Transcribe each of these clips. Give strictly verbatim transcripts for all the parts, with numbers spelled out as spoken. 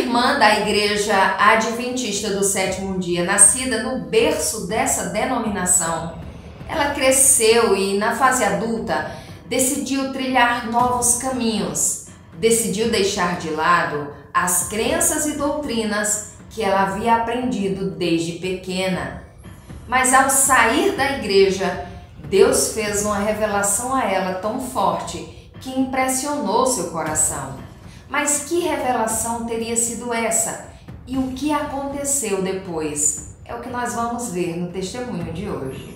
irmã da Igreja Adventista do Sétimo Dia, nascida no berço dessa denominação, ela cresceu e, na fase adulta, decidiu trilhar novos caminhos. Decidiu deixar de lado as crenças e doutrinas que ela havia aprendido desde pequena. Mas ao sair da igreja, Deus fez uma revelação a ela tão forte que impressionou seu coração. Mas que revelação teria sido essa? E o que aconteceu depois? É o que nós vamos ver no testemunho de hoje.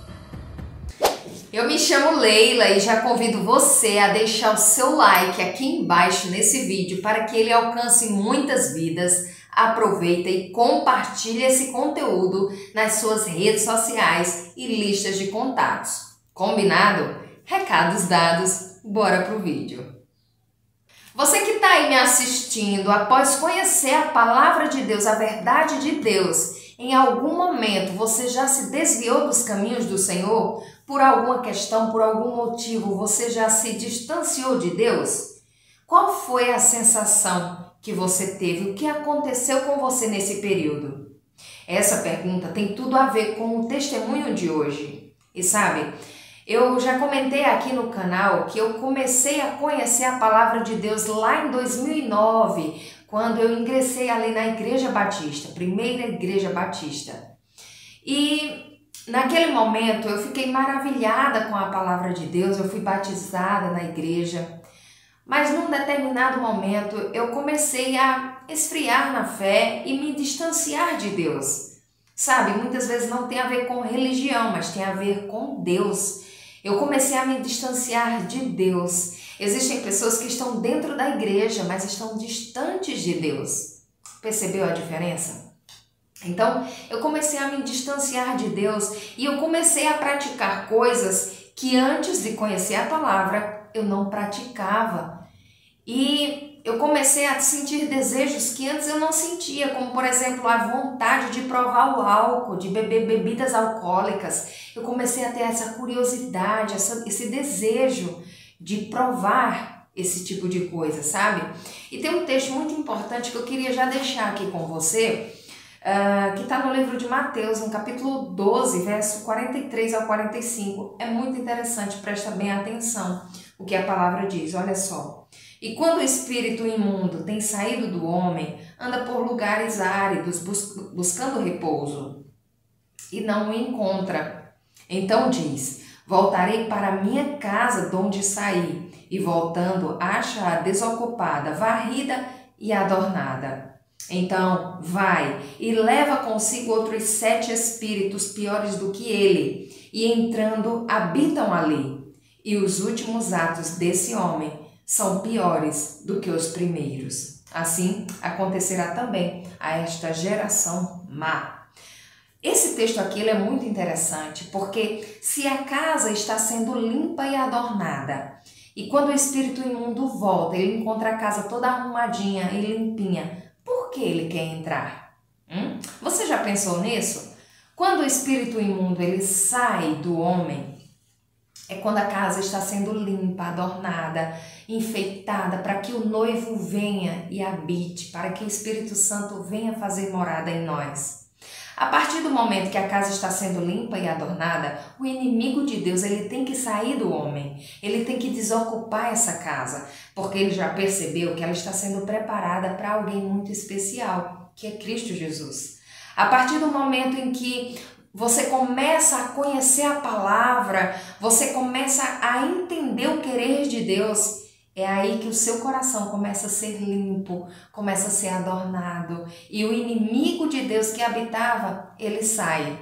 Eu me chamo Leila e já convido você a deixar o seu like aqui embaixo nesse vídeo para que ele alcance muitas vidas. Aproveita e compartilhe esse conteúdo nas suas redes sociais e listas de contatos. Combinado? Recados dados, bora pro vídeo. Você que está aí me assistindo, após conhecer a palavra de Deus, a verdade de Deus, em algum momento você já se desviou dos caminhos do Senhor? Por alguma questão, por algum motivo, você já se distanciou de Deus? Qual foi a sensação que você teve? O que aconteceu com você nesse período? Essa pergunta tem tudo a ver com o testemunho de hoje. E sabe, eu já comentei aqui no canal que eu comecei a conhecer a palavra de Deus lá em dois mil e nove, quando eu ingressei ali na Igreja Batista, primeira Igreja Batista. E naquele momento eu fiquei maravilhada com a palavra de Deus, eu fui batizada na igreja. Mas num determinado momento eu comecei a esfriar na fé e me distanciar de Deus. Sabe, muitas vezes não tem a ver com religião, mas tem a ver com Deus. Eu comecei a me distanciar de Deus. Existem pessoas que estão dentro da igreja, mas estão distantes de Deus. Percebeu a diferença? Então, eu comecei a me distanciar de Deus e eu comecei a praticar coisas que antes de conhecer a palavra eu não praticava. E eu comecei a sentir desejos que antes eu não sentia, como por exemplo a vontade de provar o álcool, de beber bebidas alcoólicas. Eu comecei a ter essa curiosidade, essa, esse desejo de provar esse tipo de coisa, sabe? E tem um texto muito importante que eu queria já deixar aqui com você, uh, que está no livro de Mateus, no capítulo doze, verso quarenta e três ao quarenta e cinco. É muito interessante, presta bem atenção o que a palavra diz, olha só. E quando o espírito imundo tem saído do homem, anda por lugares áridos, bus buscando repouso, e não o encontra. Então diz, voltarei para a minha casa de onde saí, e voltando acha-a desocupada, varrida e adornada. Então vai e leva consigo outros sete espíritos piores do que ele, e entrando habitam ali. E os últimos atos desse homem são piores do que os primeiros. Assim acontecerá também a esta geração má. Esse texto aqui ele é muito interessante, porque se a casa está sendo limpa e adornada, e quando o espírito imundo volta, ele encontra a casa toda arrumadinha e limpinha, por que ele quer entrar? Hum? Você já pensou nisso? Quando o espírito imundo ele sai do homem, é quando a casa está sendo limpa, adornada, enfeitada, para que o noivo venha e habite, para que o Espírito Santo venha fazer morada em nós. A partir do momento que a casa está sendo limpa e adornada, o inimigo de Deus ele tem que sair do homem, ele tem que desocupar essa casa, porque ele já percebeu que ela está sendo preparada para alguém muito especial, que é Cristo Jesus. A partir do momento em que você começa a conhecer a palavra, você começa a entender o querer de Deus, é aí que o seu coração começa a ser limpo, começa a ser adornado. E o inimigo de Deus que habitava, ele sai.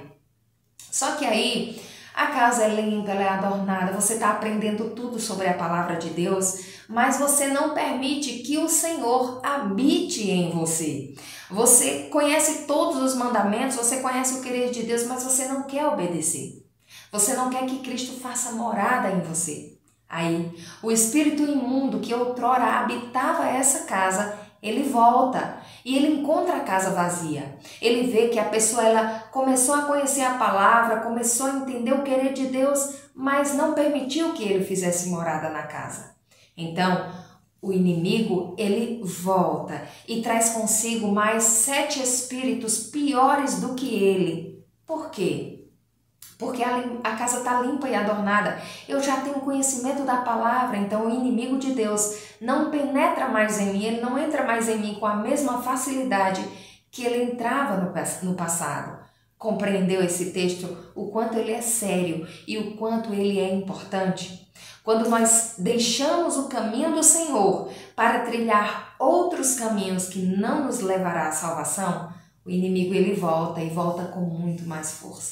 Só que aí a casa é limpa, ela é adornada, você está aprendendo tudo sobre a palavra de Deus, mas você não permite que o Senhor habite em você. Você conhece todos os mandamentos, você conhece o querer de Deus, mas você não quer obedecer. Você não quer que Cristo faça morada em você. Aí, o espírito imundo que outrora habitava essa casa, ele volta e ele encontra a casa vazia. Ele vê que a pessoa ela começou a conhecer a palavra, começou a entender o querer de Deus, mas não permitiu que ele fizesse morada na casa. Então, o inimigo, ele volta e traz consigo mais sete espíritos piores do que ele. Por quê? Porque a, a casa está limpa e adornada. Eu já tenho conhecimento da palavra, então o inimigo de Deus não penetra mais em mim, ele não entra mais em mim com a mesma facilidade que ele entrava no, no passado. Compreendeu esse texto? O quanto ele é sério e o quanto ele é importante? Quando nós deixamos o caminho do Senhor para trilhar outros caminhos que não nos levará à salvação, o inimigo ele volta e volta com muito mais força.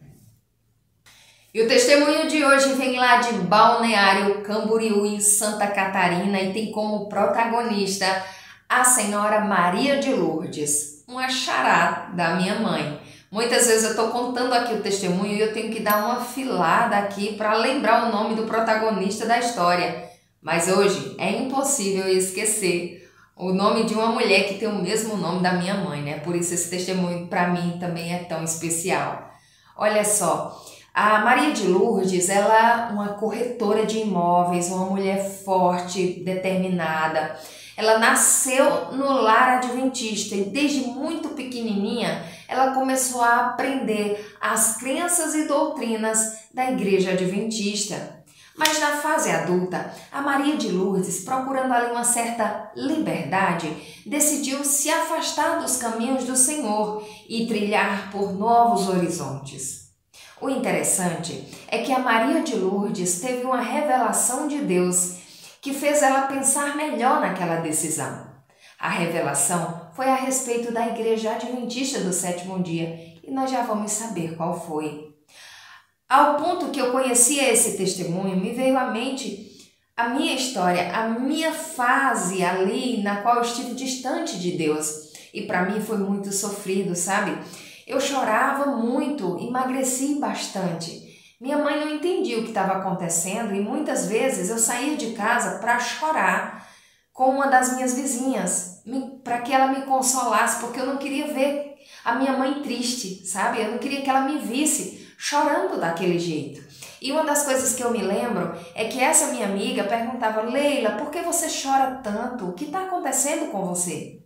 E o testemunho de hoje vem lá de Balneário Camboriú, em Santa Catarina, e tem como protagonista a senhora Maria de Lourdes, uma xará da minha mãe. Muitas vezes eu estou contando aqui o testemunho e eu tenho que dar uma filada aqui para lembrar o nome do protagonista da história. Mas hoje é impossível esquecer o nome de uma mulher que tem o mesmo nome da minha mãe, né? Por isso esse testemunho para mim também é tão especial. Olha só, a Maria de Lourdes, ela é uma corretora de imóveis, uma mulher forte, determinada. Ela nasceu no lar adventista e desde muito pequenininha ela começou a aprender as crenças e doutrinas da igreja adventista. Mas na fase adulta, a Maria de Lourdes, procurando ali uma certa liberdade, decidiu se afastar dos caminhos do Senhor e trilhar por novos horizontes. O interessante é que a Maria de Lourdes teve uma revelação de Deus que fez ela pensar melhor naquela decisão. A revelação foi a respeito da Igreja Adventista do Sétimo Dia e nós já vamos saber qual foi. Ao ponto que eu conhecia esse testemunho, me veio à mente a minha história, a minha fase ali na qual eu estive distante de Deus. E para mim foi muito sofrido, sabe? Eu chorava muito, emagreci bastante. Minha mãe não entendia o que estava acontecendo e muitas vezes eu saía de casa para chorar com uma das minhas vizinhas, para que ela me consolasse, porque eu não queria ver a minha mãe triste, sabe? Eu não queria que ela me visse chorando daquele jeito. E uma das coisas que eu me lembro é que essa minha amiga perguntava: Leila, por que você chora tanto? O que está acontecendo com você?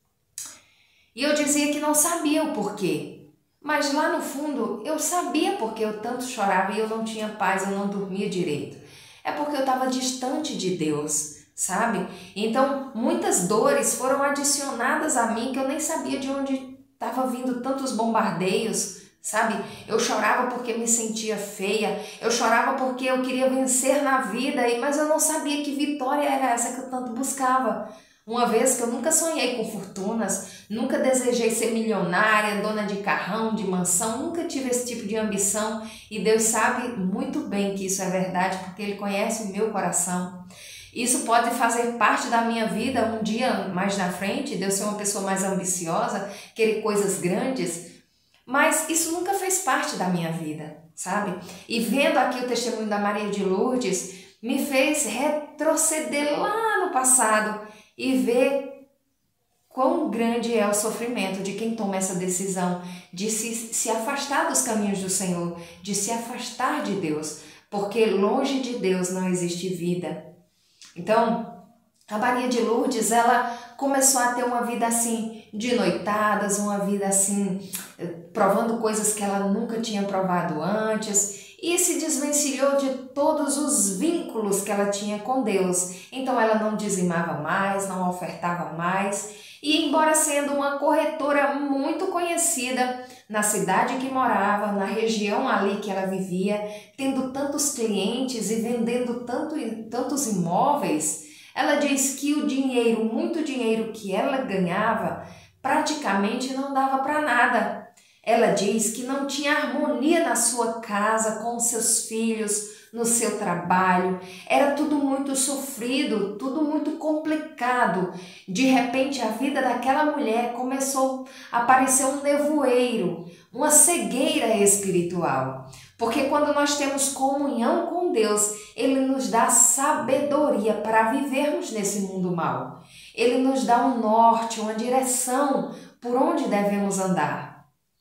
E eu dizia que não sabia o porquê. Mas lá no fundo eu sabia porque eu tanto chorava e eu não tinha paz, eu não dormia direito. É porque eu estava distante de Deus, sabe? Então muitas dores foram adicionadas a mim que eu nem sabia de onde estava vindo tantos bombardeios, sabe? Eu chorava porque me sentia feia, eu chorava porque eu queria vencer na vida, mas eu não sabia que vitória era essa que eu tanto buscava. Uma vez que eu nunca sonhei com fortunas, nunca desejei ser milionária, dona de carrão, de mansão, nunca tive esse tipo de ambição e Deus sabe muito bem que isso é verdade porque Ele conhece o meu coração. Isso pode fazer parte da minha vida um dia mais na frente, de eu ser uma pessoa mais ambiciosa, querer coisas grandes, mas isso nunca fez parte da minha vida, sabe? E vendo aqui o testemunho da Maria de Lourdes, me fez retroceder lá no passado e ver quão grande é o sofrimento de quem toma essa decisão de se, se afastar dos caminhos do Senhor, de se afastar de Deus, porque longe de Deus não existe vida. Então, a Maria de Lourdes, ela começou a ter uma vida assim, de noitadas, uma vida assim, provando coisas que ela nunca tinha provado antes, e se desvencilhou de todos os vínculos que ela tinha com Deus. Então ela não dizimava mais, não ofertava mais, e embora sendo uma corretora muito conhecida na cidade que morava, na região ali que ela vivia, tendo tantos clientes e vendendo tanto, tantos imóveis, ela diz que o dinheiro, muito dinheiro que ela ganhava, praticamente não dava para nada. Ela diz que não tinha harmonia na sua casa, com os seus filhos, no seu trabalho. Era tudo muito sofrido, tudo muito complicado. De repente, a vida daquela mulher começou a parecer um nevoeiro, uma cegueira espiritual. Porque quando nós temos comunhão com Deus, Ele nos dá sabedoria para vivermos nesse mundo mau. Ele nos dá um norte, uma direção por onde devemos andar.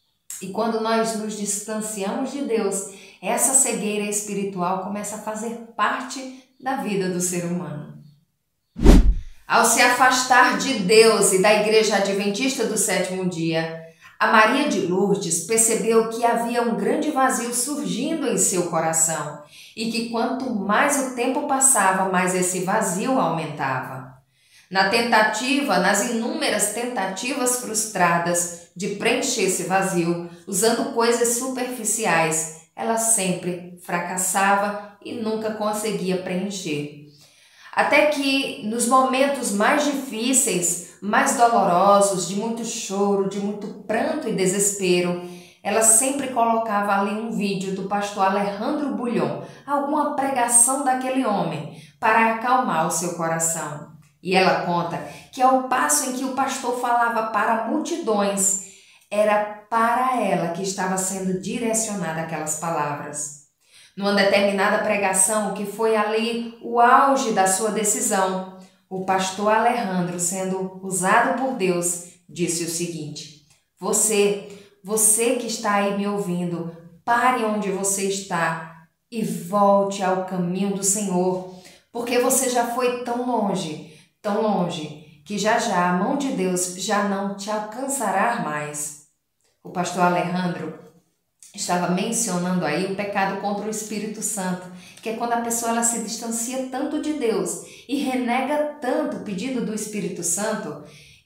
E quando nós nos distanciamos de Deus, essa cegueira espiritual começa a fazer parte da vida do ser humano. Ao se afastar de Deus e da Igreja Adventista do Sétimo Dia, a Maria de Lourdes percebeu que havia um grande vazio surgindo em seu coração e que quanto mais o tempo passava, mais esse vazio aumentava. Na tentativa, nas inúmeras tentativas frustradas de preencher esse vazio, usando coisas superficiais, ela sempre fracassava e nunca conseguia preencher. Até que nos momentos mais difíceis, mais dolorosos, de muito choro, de muito pranto e desespero, ela sempre colocava ali um vídeo do pastor Alejandro Bulhon, alguma pregação daquele homem, para acalmar o seu coração. E ela conta que ao passo em que o pastor falava para multidões, era para ela que estava sendo direcionada aquelas palavras. Numa determinada pregação, que foi ali o auge da sua decisão, o pastor Alejandro, sendo usado por Deus, disse o seguinte: Você, você que está aí me ouvindo, pare onde você está e volte ao caminho do Senhor, porque você já foi tão longe, tão longe, que já já a mão de Deus já não te alcançará mais. O pastor Alejandro estava mencionando aí o pecado contra o Espírito Santo, que é quando a pessoa ela se distancia tanto de Deus e renega tanto o pedido do Espírito Santo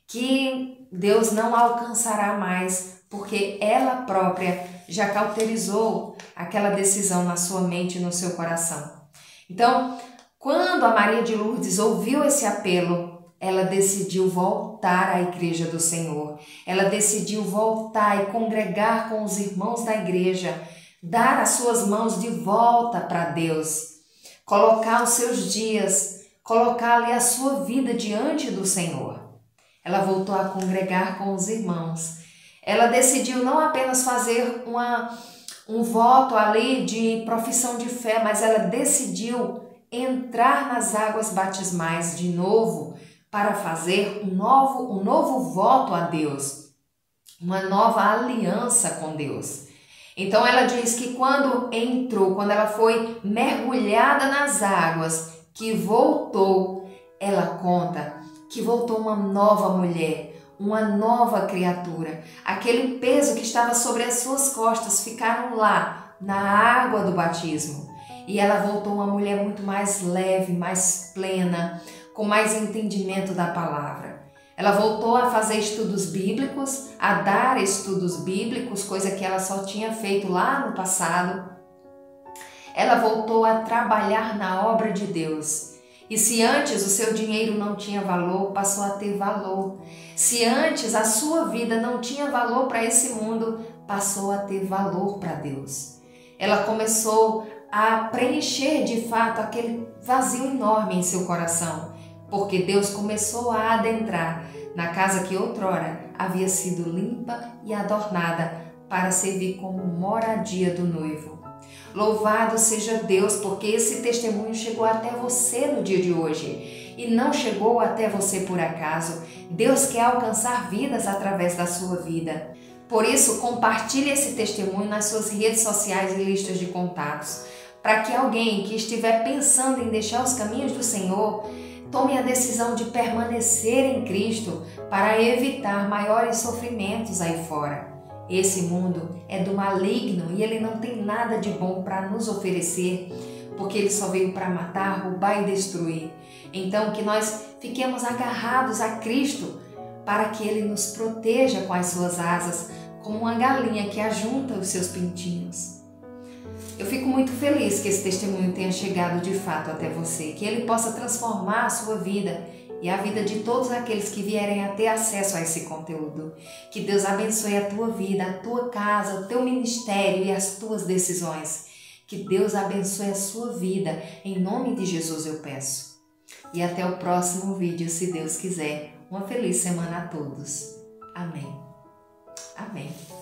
que Deus não alcançará mais, porque ela própria já cauterizou aquela decisão na sua mente e no seu coração. Então, quando a Maria de Lourdes ouviu esse apelo, ela decidiu voltar à Igreja do Senhor. Ela decidiu voltar e congregar com os irmãos da igreja, dar as suas mãos de volta para Deus, colocar os seus dias, colocar ali a sua vida diante do Senhor. Ela voltou a congregar com os irmãos. Ela decidiu não apenas fazer uma, um voto ali de profissão de fé, mas ela decidiu entrar nas águas batismais de novo, para fazer um novo, um novo voto a Deus, uma nova aliança com Deus. Então ela diz que quando entrou, quando ela foi mergulhada nas águas, que voltou, ela conta que voltou uma nova mulher, uma nova criatura. Aquele peso que estava sobre as suas costas ficaram lá, na água do batismo. E ela voltou uma mulher muito mais leve, mais plena, com mais entendimento da palavra. Ela voltou a fazer estudos bíblicos, a dar estudos bíblicos, coisa que ela só tinha feito lá no passado. Ela voltou a trabalhar na obra de Deus. E se antes o seu dinheiro não tinha valor, passou a ter valor. Se antes a sua vida não tinha valor para esse mundo, passou a ter valor para Deus. Ela começou a preencher de fato aquele vazio enorme em seu coração, porque Deus começou a adentrar na casa que outrora havia sido limpa e adornada para servir como moradia do noivo. Louvado seja Deus, porque esse testemunho chegou até você no dia de hoje e não chegou até você por acaso. Deus quer alcançar vidas através da sua vida. Por isso, compartilhe esse testemunho nas suas redes sociais e listas de contatos, para que alguém que estiver pensando em deixar os caminhos do Senhor tome a decisão de permanecer em Cristo para evitar maiores sofrimentos aí fora. Esse mundo é do maligno e ele não tem nada de bom para nos oferecer, porque ele só veio para matar, roubar e destruir. Então que nós fiquemos agarrados a Cristo para que ele nos proteja com as suas asas, como uma galinha que ajunta os seus pintinhos. Eu fico muito feliz que esse testemunho tenha chegado de fato até você, que ele possa transformar a sua vida e a vida de todos aqueles que vierem a ter acesso a esse conteúdo. Que Deus abençoe a tua vida, a tua casa, o teu ministério e as tuas decisões. Que Deus abençoe a sua vida, em nome de Jesus eu peço. E até o próximo vídeo, se Deus quiser. Uma feliz semana a todos. Amém. Amém.